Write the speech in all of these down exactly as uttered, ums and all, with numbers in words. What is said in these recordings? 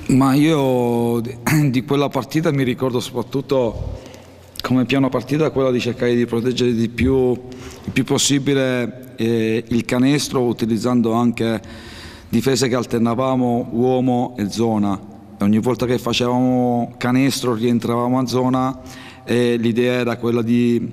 Ma io di, di quella partita mi ricordo soprattutto come piano partita quella di cercare di proteggere di più, il più possibile eh, il canestro, utilizzando anche difese che alternavamo uomo e zona. E ogni volta che facevamo canestro rientravamo a zona e l'idea era quella di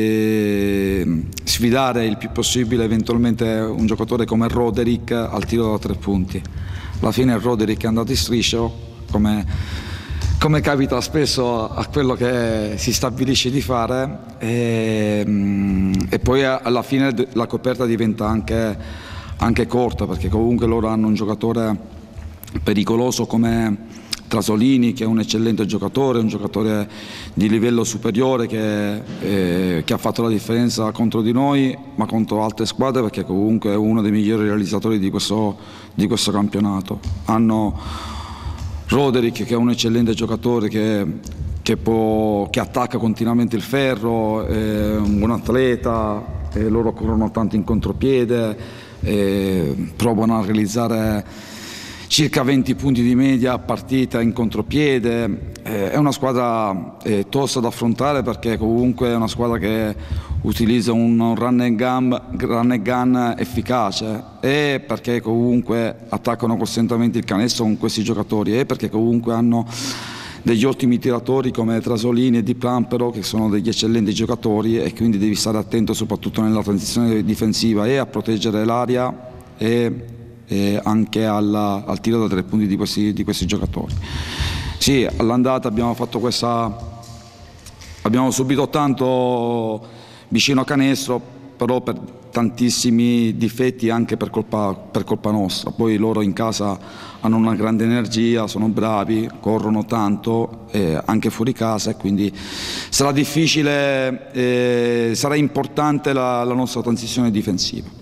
eh, sfidare il più possibile eventualmente un giocatore come Roderick al tiro da tre punti. Alla fine Roderick è andato in striscio, come, come capita spesso a quello che si stabilisce di fare, e, e poi alla fine la coperta diventa anche, anche corta, perché comunque loro hanno un giocatore pericoloso come Trasolini, che è un eccellente giocatore, un giocatore di livello superiore che, eh, che ha fatto la differenza contro di noi, ma contro altre squadre, perché comunque è uno dei migliori realizzatori di questo, di questo campionato. Hanno Roderick, che è un eccellente giocatore che, che, può, che attacca continuamente il ferro, è un buon atleta, e loro corrono tanto in contropiede, e provano a realizzare circa venti punti di media a partita in contropiede. Eh, è una squadra eh, tosta da affrontare, perché comunque è una squadra che utilizza un run and gun, run and gun efficace, e perché comunque attaccano costantemente il canestro con questi giocatori, e perché comunque hanno degli ottimi tiratori come Trasolini e Di Prampero, che sono degli eccellenti giocatori, e quindi devi stare attento soprattutto nella transizione difensiva e a proteggere l'area e E anche alla, al tiro da tre punti di questi, di questi giocatori. Sì, all'andata abbiamo fatto questa, abbiamo subito tanto vicino a canestro, però per tantissimi difetti anche per colpa, per colpa nostra. Poi loro in casa hanno una grande energia, sono bravi, corrono tanto eh, anche fuori casa, e quindi sarà difficile, eh, sarà importante la, la nostra transizione difensiva.